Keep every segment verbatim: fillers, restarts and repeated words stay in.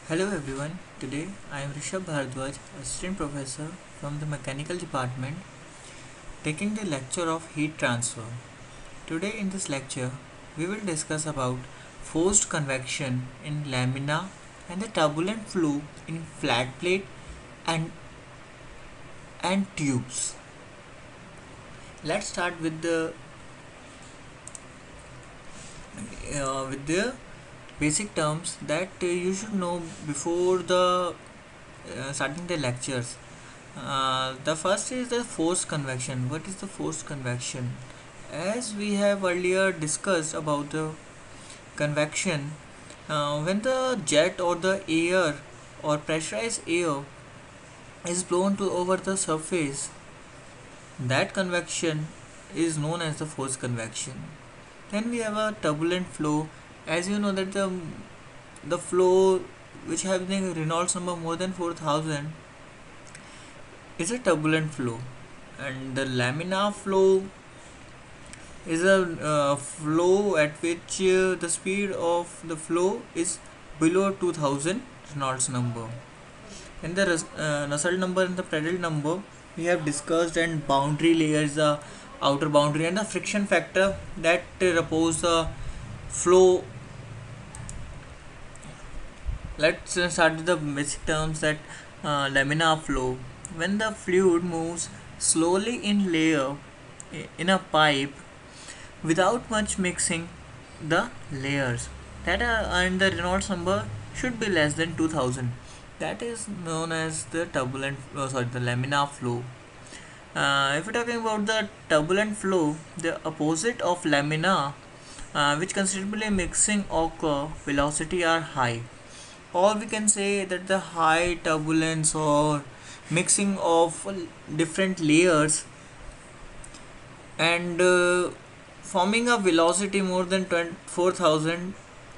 Hello everyone, today I am Rishabh Bhardwaj, Assistant Professor from the Mechanical Department, taking the lecture of heat transfer. Today in this lecture, we will discuss about forced convection in lamina and the turbulent flow in flat plate and, and tubes. Let's start with the uh, with the basic terms that uh, you should know before the uh, starting the lectures. Uh, the first is the forced convection. What is the forced convection? As we have earlier discussed about the convection, uh, when the jet or the air or pressurized air is blown to over the surface, that convection is known as the forced convection. Then we have a turbulent flow. As you know that the the flow which having Reynolds number more than four thousand is a turbulent flow, and the laminar flow is a uh, flow at which uh, the speed of the flow is below two thousand Reynolds number. And the uh, Nusselt number and the Prandtl number we have discussed, and boundary layer is the outer boundary, and the friction factor that uh, repose the flow. Let's uh, start with the basic terms that uh, laminar flow. When the fluid moves slowly in layer in a pipe without much mixing the layers, that are, and the Reynolds number should be less than two thousand. That is known as the turbulent oh, sorry the laminar flow. Uh, if we're talking about the turbulent flow, the opposite of laminar, uh, which considerably mixing occur, velocity are high, or we can say that the high turbulence or mixing of different layers and uh, forming a velocity more than four thousand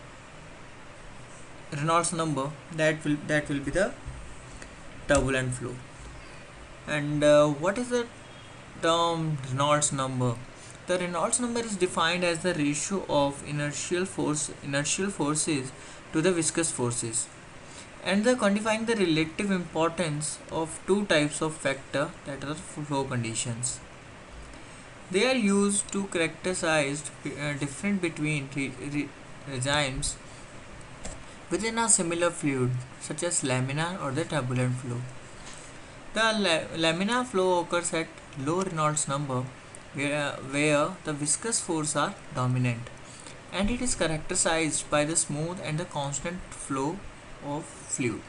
Reynolds number, that will that will be the turbulent flow. And uh, what is the term Reynolds number? The Reynolds number is defined as the ratio of inertial force inertial forces to the viscous forces, and the quantifying the relative importance of two types of factor, that are flow conditions. They are used to characterize uh, difference between re- re- regimes within a similar fluid, such as laminar or the turbulent flow. The la- laminar flow occurs at low Reynolds number, where, where the viscous forces are dominant, and it is characterized by the smooth and the constant flow of fluid.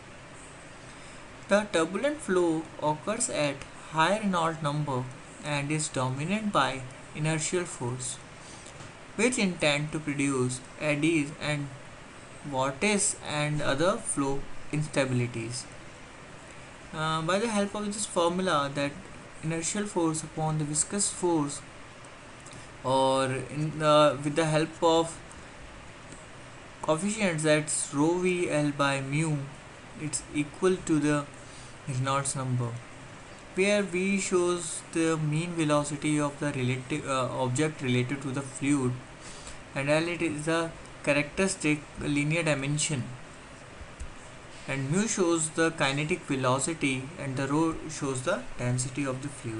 The turbulent flow occurs at high Reynolds number and is dominated by inertial force, which intend to produce eddies and vortices and other flow instabilities. Uh, by the help of this formula, that inertial force upon the viscous force, or in the, with the help of coefficients, that's rho v L by mu, it's equal to the Reynolds number, where v shows the mean velocity of the relative uh, object related to the fluid, and L it is a characteristic linear dimension, and mu shows the kinetic velocity, and the rho shows the density of the fluid.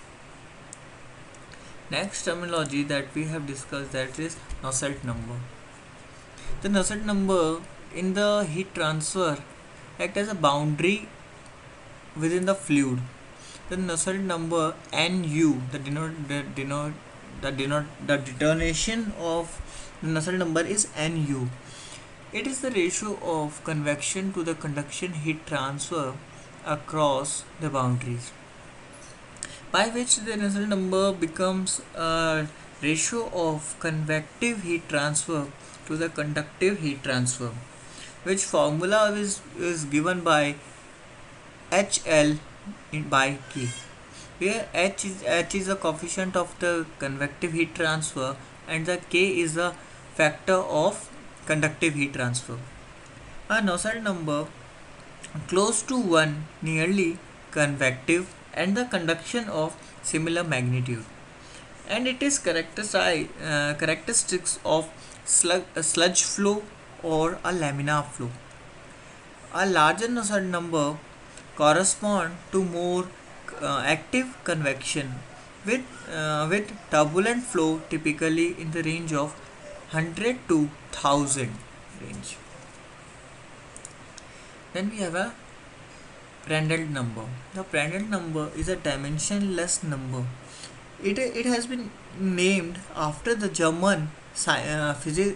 Next terminology that we have discussed, that is Nusselt number. The Nusselt number in the heat transfer act as a boundary within the fluid. The Nusselt number Nu, the denote the denote the denote the determination of the Nusselt number is Nu. It is the ratio of convection to the conduction heat transfer across the boundaries, by which the Nusselt number becomes a ratio of convective heat transfer to the conductive heat transfer, which formula is, is given by H L in by K, where H is, H is the coefficient of the convective heat transfer and the K is the factor of conductive heat transfer. A Nusselt number close to one nearly convective and the conduction of similar magnitude, and it is characterized uh, characteristics of slug, a sludge flow or a laminar flow. A larger Nusselt number correspond to more uh, active convection with uh, with turbulent flow typically in the range of one hundred to one thousand range. Then we have a Prandtl number. The Prandtl number is a dimensionless number. It, it has been named after the German sci- uh, physi-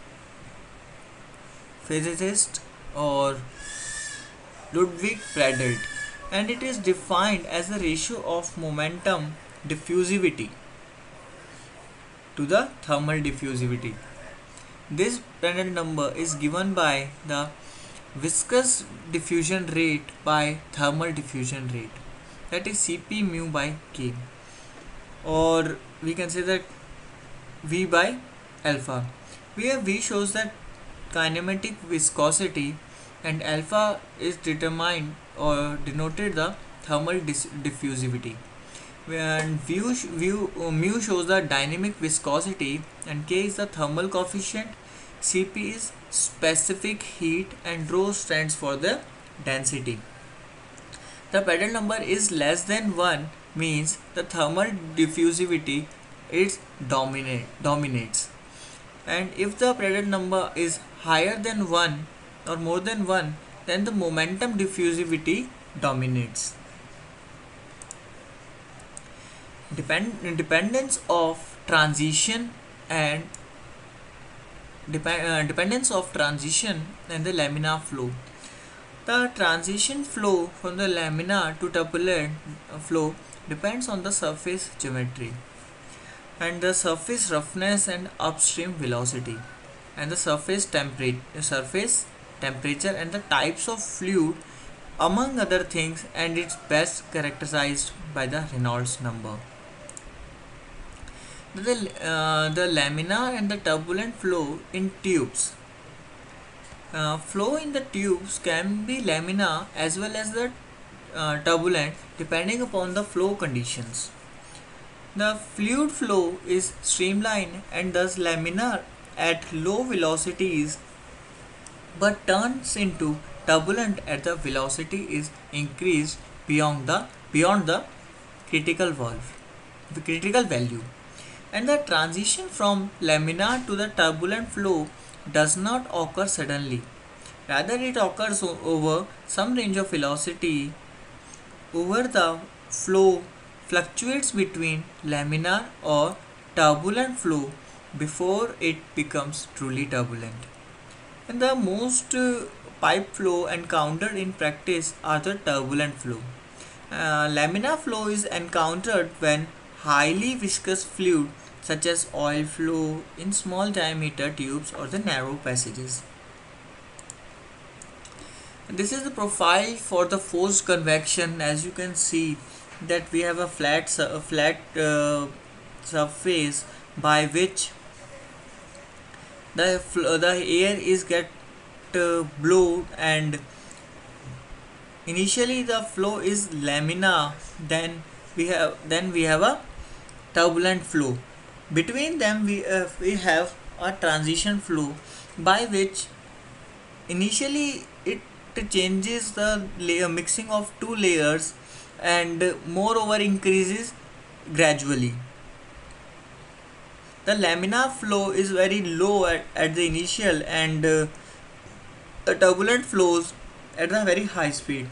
physicist or Ludwig Prandtl, and it is defined as the ratio of momentum diffusivity to the thermal diffusivity. This Prandtl number is given by the viscous diffusion rate by thermal diffusion rate, that is Cp mu by K, or we can say that V by alpha. Where V shows that kinematic viscosity and alpha is determined or denoted the thermal diffusivity, and mu, mu, mu shows the dynamic viscosity and K is the thermal coefficient, Cp is specific heat, and rho stands for the density. The Prandtl number is less than one means the thermal diffusivity is dominate dominates, and if the Prandtl number is higher than one or more than one, then the momentum diffusivity dominates. Depend dependence of transition and dep- uh, dependence of transition and the laminar flow. The transition flow from the laminar to turbulent flow depends on the surface geometry and the surface roughness and upstream velocity, and the surface temperature surface temperature and the types of fluid, among other things, and it's best characterized by the Reynolds number. The, uh, the laminar and the turbulent flow in tubes. Uh, flow in the tubes can be laminar as well as the uh, turbulent depending upon the flow conditions. The fluid flow is streamlined and thus laminar at low velocities but turns into turbulent as the velocity is increased beyond the beyond the critical valve, the critical value. And the transition from laminar to the turbulent flow does not occur suddenly. Rather, it occurs over some range of velocity. Over the flow fluctuates between laminar or turbulent flow before it becomes truly turbulent. And the most uh, pipe flow encountered in practice are the turbulent flow. Uh, laminar flow is encountered when highly viscous fluid such as oil flow in small diameter tubes or the narrow passages. This is the profile for the forced convection. As you can see that we have a flat a flat uh, surface by which the the air is get uh, blown, and initially the flow is laminar, then we have then we have a turbulent flow. Between them we uh, we have a transition flow by which initially it changes the layer mixing of two layers and moreover increases gradually. The laminar flow is very low at, at the initial, and uh, the turbulent flows at a very high speed.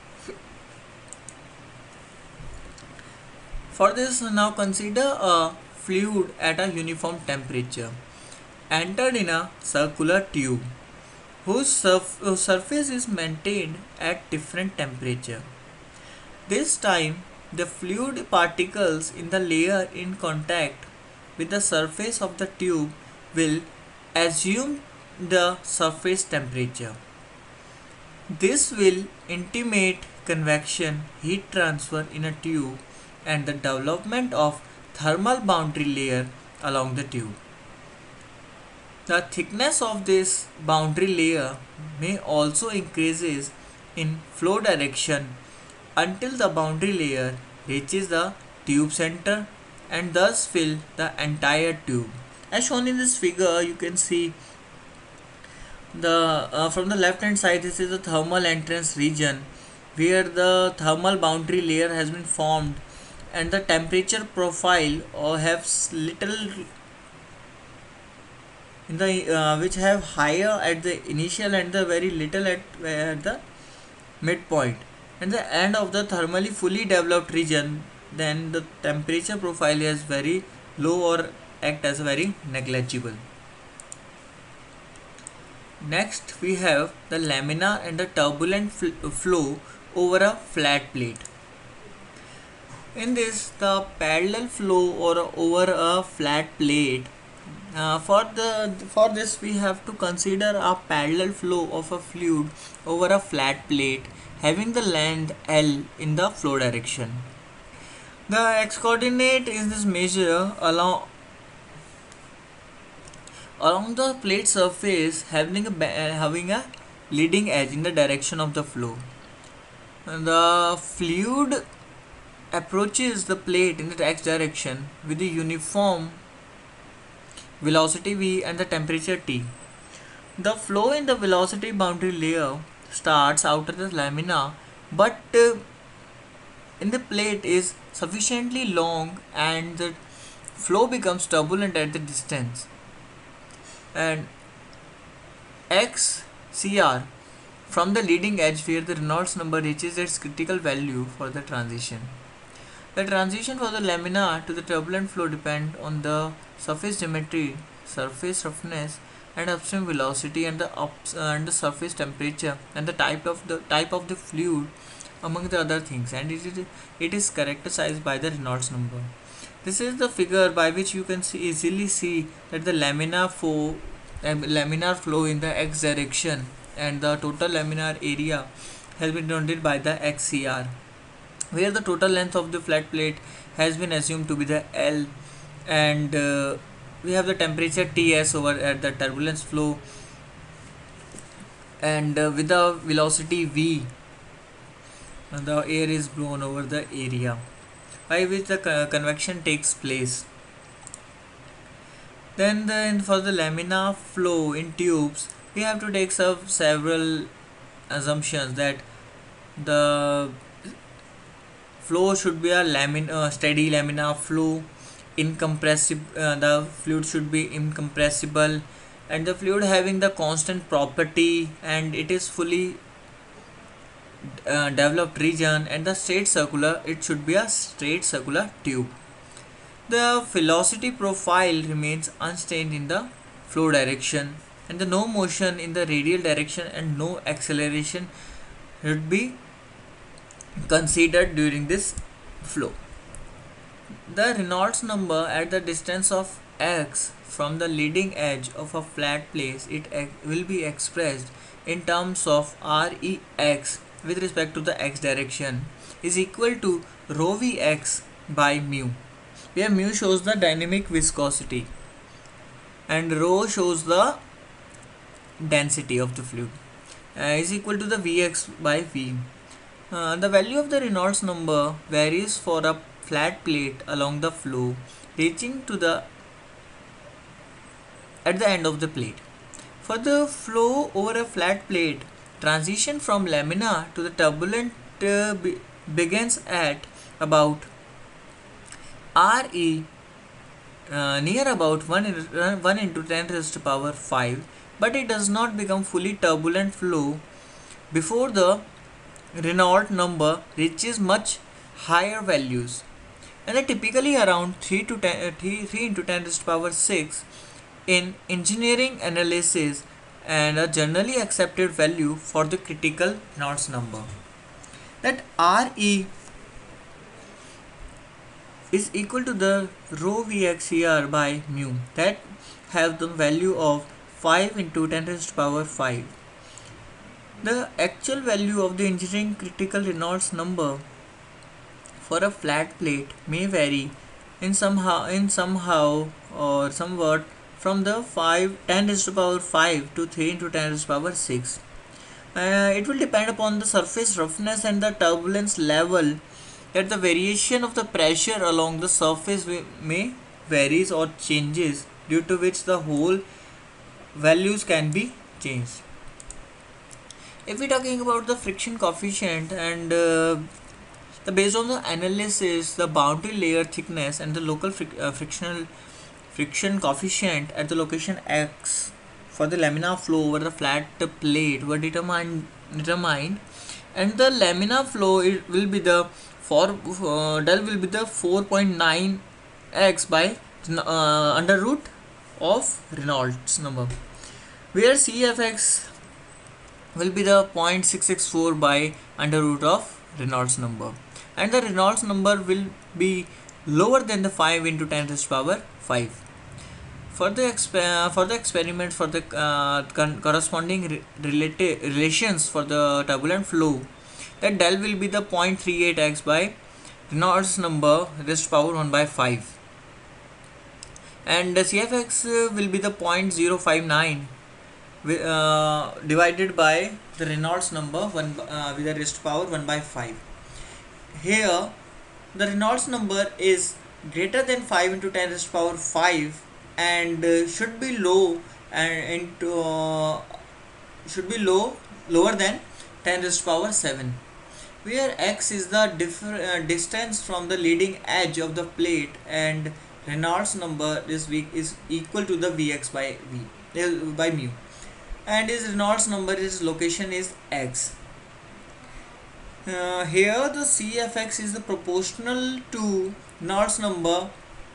For this, now consider a fluid at a uniform temperature entered in a circular tube whose surf- uh, surface is maintained at different temperature. This time the fluid particles in the layer in contact with the surface of the tube will assume the surface temperature. This will intimate convection, heat transfer in a tube, and the development of thermal boundary layer along the tube. The thickness of this boundary layer may also increases in flow direction until the boundary layer reaches the tube center and thus fill the entire tube. As shown in this figure, you can see The uh, from the left hand side, this is the thermal entrance region where the thermal boundary layer has been formed and the temperature profile or have little in the uh, which have higher at the initial and the very little at, at the midpoint, and the end of the thermally fully developed region, then the temperature profile is very low or act as very negligible. Next we have the laminar and the turbulent fl flow over a flat plate. In this, the parallel flow or over a flat plate, uh, for the for this we have to consider a parallel flow of a fluid over a flat plate having the length L in the flow direction. The x coordinate is this measure along along the plate surface having a having a leading edge in the direction of the flow. The fluid approaches the plate in the x direction with the uniform velocity v and the temperature T. The flow in the velocity boundary layer starts outer the lamina, but uh, in the plate is sufficiently long and the flow becomes turbulent at the distance, and x C R from the leading edge where the Reynolds number reaches its critical value for the transition. The transition for the lamina to the turbulent flow depend on the surface geometry, surface roughness, and upstream velocity, and the ups, uh, and the surface temperature, and the type of the type of the fluid, among the other things, and it is it is characterized by the Reynolds number. This is the figure by which you can see, easily see that the laminar flow, um, laminar flow in the x direction, and the total laminar area has been denoted by the X C R, where the total length of the flat plate has been assumed to be the L, and uh, we have the temperature T S over at the turbulence flow, and uh, with the velocity V, the air is blown over the area by which the co convection takes place. Then the, for the laminar flow in tubes, we have to take some several assumptions that the flow should be a lamin uh, steady laminar flow, incompressible, uh, the fluid should be incompressible, and the fluid having the constant property, and it is fully uh, developed region, and the straight circular, it should be a straight circular tube. The velocity profile remains unchanged in the flow direction, and the no motion in the radial direction and no acceleration should be considered during this flow. The Reynolds number at the distance of x from the leading edge of a flat plate, it will be expressed in terms of Rex with respect to the x direction is equal to rho Vx by mu, where mu shows the dynamic viscosity and rho shows the density of the fluid, uh, is equal to the Vx by V. Uh, the value of the Reynolds number varies for a flat plate along the flow, reaching to the at the end of the plate. For the flow over a flat plate, transition from laminar to the turbulent uh, be begins at about Re uh, near about one, uh, one into ten raised to power five, but it does not become fully turbulent flow before the Reynolds number reaches much higher values, and are typically around three to ten, uh, three, three into ten raised to power six in engineering analysis, and a generally accepted value for the critical Reynolds number. That Re is equal to the rho Vxcr by mu, that have the value of five into ten raised to power five. The actual value of the engineering critical Reynolds number for a flat plate may vary in somehow in somehow or somewhat from the five ten raised to power five to three into ten raised to power six. Uh, it will depend upon the surface roughness and the turbulence level, that the variation of the pressure along the surface may varies or changes, due to which the whole values can be changed. If we're talking about the friction coefficient, and uh, the based on the analysis, the boundary layer thickness and the local fric uh, frictional friction coefficient at the location X for the laminar flow over the flat plate were determined determined and the laminar flow, it will be the for uh, del will be the four point nine x by uh, under root of Reynolds number, where C F X will be the zero point six six four by under root of Reynolds number, and the Reynolds number will be lower than the five into ten raised to power five. For the exp for the experiment, for the uh, corresponding re relative relations for the turbulent flow, that del will be the zero point three eight x by Reynolds number raised to power one by five, and the C F X will be the zero point zero five nine uh, divided by the Reynolds number one uh, with the raised to power one by five. Here the Reynolds number is greater than five into ten raised to power five, and uh, should be low and into uh, should be low lower than ten raised to power seven, where x is the differ, uh, distance from the leading edge of the plate, and Reynolds number is v is equal to the Vx by v uh, by mu, and his Reynolds number is location is x. Uh, here the C F X is the proportional to Reynolds number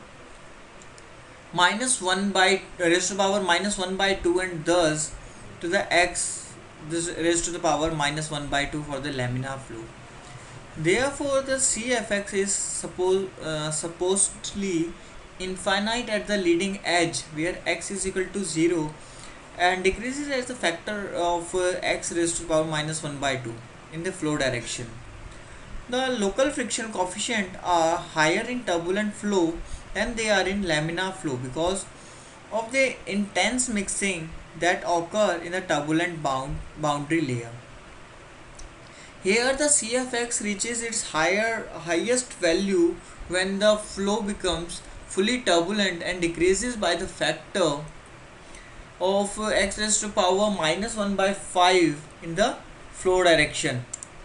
minus one by raised to the power minus one by two, and thus to the x this raised to the power minus one by two for the laminar flow. Therefore the C F X is suppose uh, supposedly infinite at the leading edge, where x is equal to zero, and decreases as the factor of uh, x raised to the power minus one by two in the flow direction. The local friction coefficient are higher in turbulent flow than they are in laminar flow because of the intense mixing that occur in the turbulent bound boundary layer. Here the C F X reaches its higher highest value when the flow becomes fully turbulent and decreases by the factor of uh, x raised to power minus one by five in the flow direction.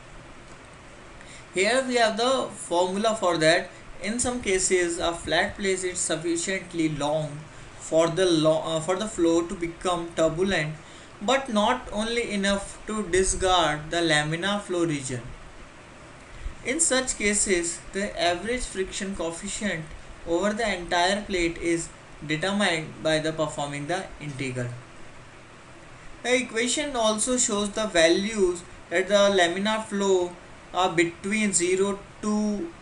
Here we have the formula for that. In some cases, a flat plate is sufficiently long for the lo uh, for the flow to become turbulent, but not only enough to discard the laminar flow region. In such cases, the average friction coefficient over the entire plate is determined by the performing the integral. The equation also shows the values that the laminar flow are between zero to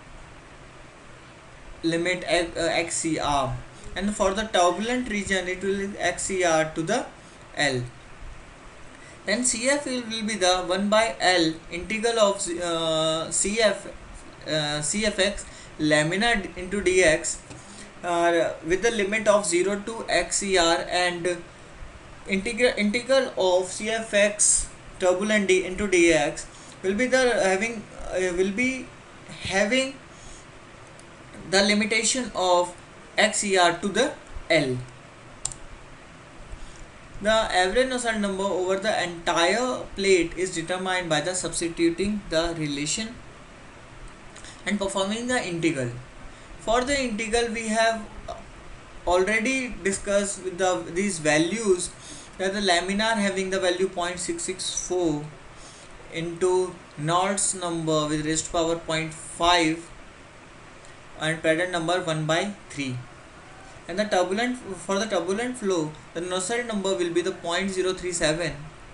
limit X C R, and for the turbulent region it will be X C R to the L. Then C F will, will be the one by L integral of uh, C F uh, C F X laminar into dx uh, with the limit of zero to X C R, and integral integral of C F X turbulent d into dx will be the having uh, will be having the limitation of X C R to the L. The average Nusselt number over the entire plate is determined by the substituting the relation and performing the integral. For the integral, we have already discussed with the these values that the laminar having the value zero point six six four into Reynolds number with raised to power zero point five and Prandtl number one by three. And the turbulent for the turbulent flow, the Nusselt number will be the zero point zero three seven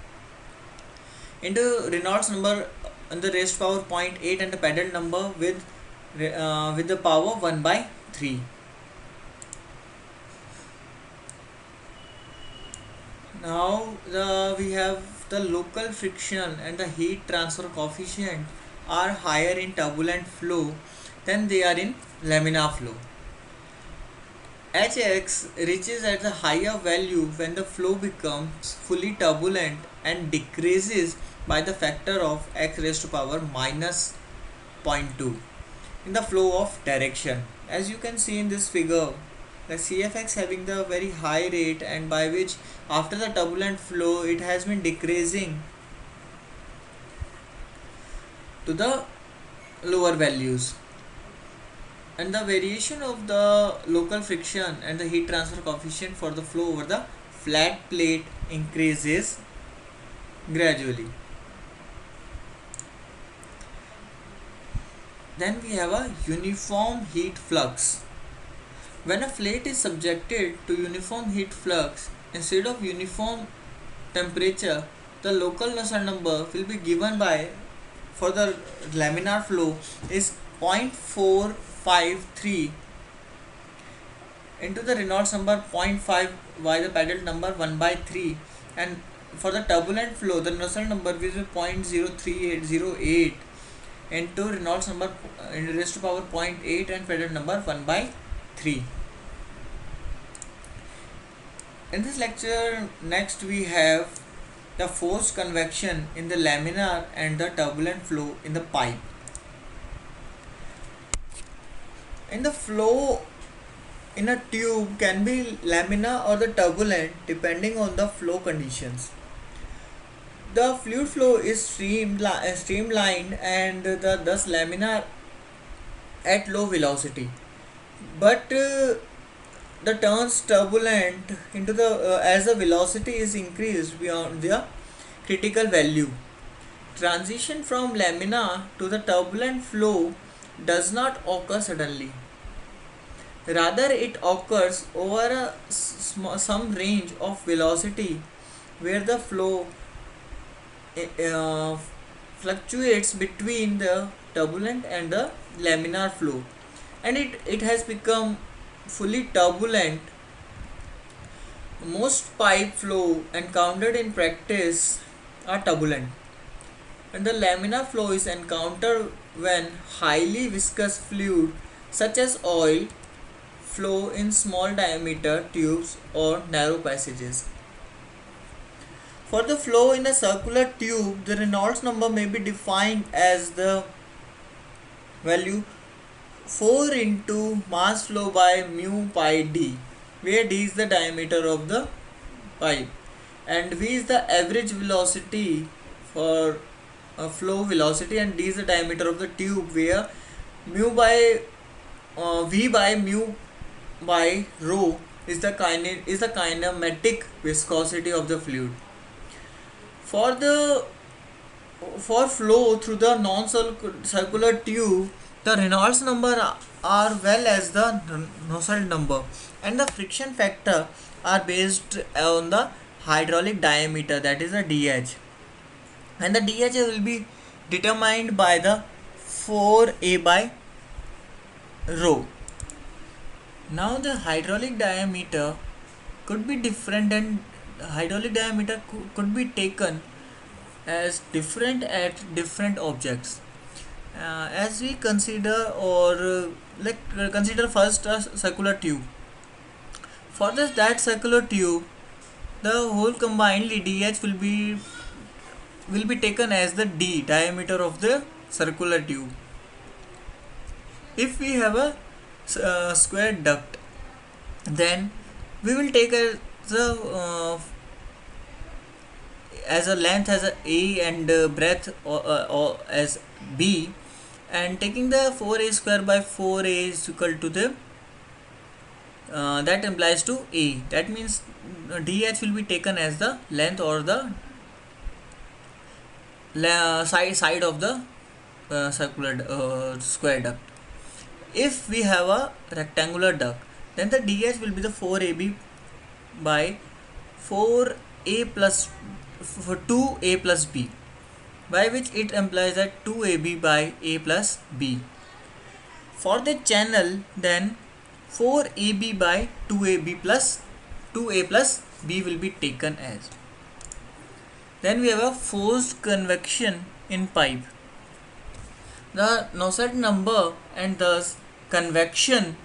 into Reynolds number and the raised to power zero point eight, and the Prandtl number with uh, with the power one by three. Now the we have the local friction and the heat transfer coefficient are higher in turbulent flow than they are in laminar flow. H X reaches at the higher value when the flow becomes fully turbulent and decreases by the factor of x raised to power minus zero point two in the flow of direction. As you can see in this figure, the C F X having the very high rate, and by which after the turbulent flow it has been decreasing to the lower values, and the variation of the local friction and the heat transfer coefficient for the flow over the flat plate increases gradually. Then we have a uniform heat flux. When a plate is subjected to uniform heat flux instead of uniform temperature, the local Nusselt number will be given by, for the laminar flow, is zero point four five three into the Reynolds number zero point five by the Prandtl number one by three, and for the turbulent flow the Nusselt number will be zero point zero three eight zero eight into Reynolds number uh, raised to power zero point eight and Prandtl number one by three. In this lecture, next we have the forced convection in the laminar and the turbulent flow in the pipe. In the flow in a tube can be laminar or the turbulent depending on the flow conditions. The fluid flow is streamli- streamlined and the thus laminar at low velocity, but uh, the turns turbulent into the uh, as the velocity is increased beyond the critical value. Transition from laminar to the turbulent flow does not occur suddenly. Rather, it occurs over a sm- some range of velocity where the flow uh, fluctuates between the turbulent and the laminar flow, and it, it has become fully turbulent. Most pipe flow encountered in practice are turbulent, and the laminar flow is encountered when highly viscous fluid such as oil flow in small diameter tubes or narrow passages. For the flow in a circular tube, the Reynolds number may be defined as the value four into mass flow by mu pi d, where d is the diameter of the pipe and v is the average velocity for a flow velocity, and d is the diameter of the tube, where mu by uh, v by mu by rho is the kine is the kinematic viscosity of the fluid. For the for flow through the non-circular tube, the Reynolds number are well as the Nusselt number and the friction factor are based on the hydraulic diameter, that is the D H, and the D H will be determined by the four A by rho. Now the hydraulic diameter could be different, and hydraulic diameter could be taken as different at different objects. Uh, as we consider or uh, like uh, consider first a circular tube. For this that circular tube, the whole combinedly D H will be will be taken as the D diameter of the circular tube. If we have a uh, square duct, then we will take as the uh, as a length as a A and uh, breadth or, uh, or as B, and taking the four A square by four A is equal to the uh, that implies to A. That means D H will be taken as the length or the uh, side side of the uh, circular uh, square duct. If we have a rectangular duct, then the D H will be the four A B by four A plus for two A plus B, by which it implies that two A B by A plus B. For the channel, then four A B by two A B plus two A plus B will be taken as. Then we have a forced convection in pipe. The Nusselt number and thus convection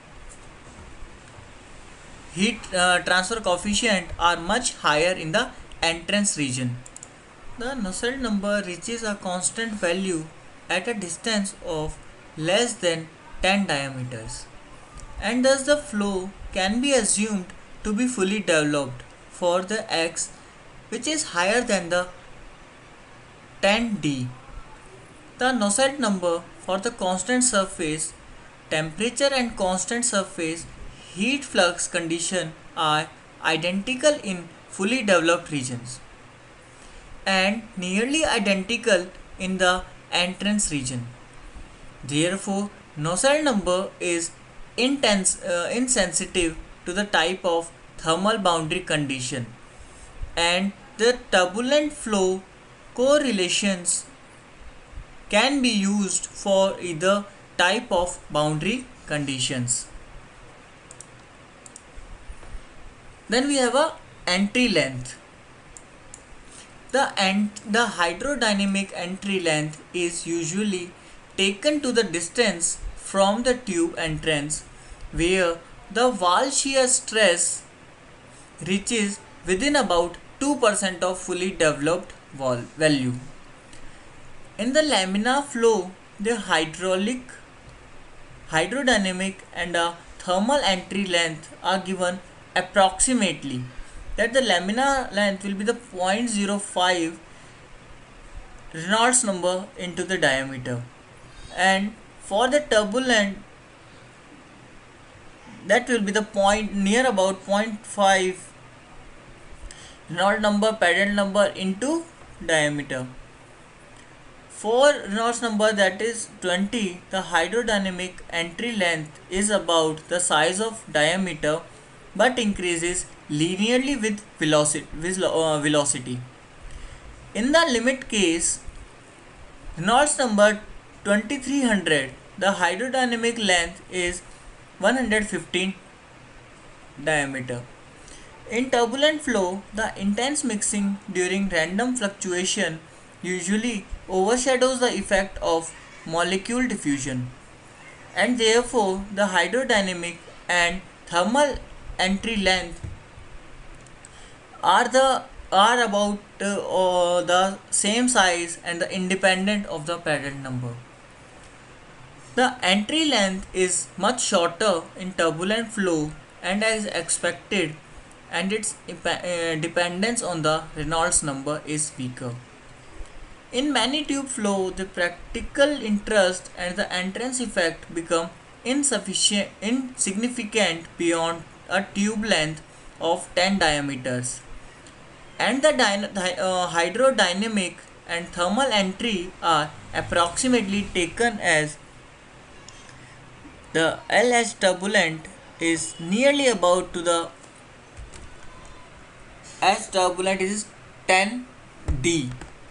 heat uh, transfer coefficient are much higher in the entrance region. The Nusselt number reaches a constant value at a distance of less than ten diameters, and thus the flow can be assumed to be fully developed for the x which is higher than the ten d. The Nusselt number for the constant surface temperature and constant surface heat flux condition are identical in fully developed regions and nearly identical in the entrance region. Therefore, Nusselt number is intense, uh, insensitive to the type of thermal boundary condition, and the turbulent flow correlations can be used for either type of boundary conditions. Then we have a entry length. The, ent the hydrodynamic entry length is usually taken to the distance from the tube entrance where the wall shear stress reaches within about two percent of fully developed wall value. In the laminar flow, the hydraulic, hydrodynamic and a thermal entry length are given approximately, that the laminar length will be the zero point zero five Reynolds number into the diameter, and for the turbulent that will be the point near about zero point five Reynolds number Prandtl number into diameter. For Reynolds number, that is twenty, the hydrodynamic entry length is about the size of diameter but increases linearly with velocity. With, uh, velocity. In the limit case, Reynolds number twenty-three hundred, the hydrodynamic length is one hundred fifteen diameter. In turbulent flow, the intense mixing during random fluctuation usually overshadows the effect of molecule diffusion, and therefore the hydrodynamic and thermal entry length are the are about uh, the same size and the independent of the Prandtl number. The entry length is much shorter in turbulent flow and as expected, and its uh, dependence on the Reynolds number is weaker. In many tube flow, the practical interest and the entrance effect become insufficient, insignificant beyond a tube length of ten diameters, and the uh, hydrodynamic and thermal entry are approximately taken as the L H turbulent is nearly about to the H turbulent is ten D.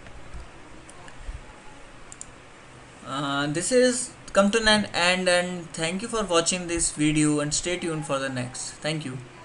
Uh, this is come to an end, and thank you for watching this video and stay tuned for the next. Thank you.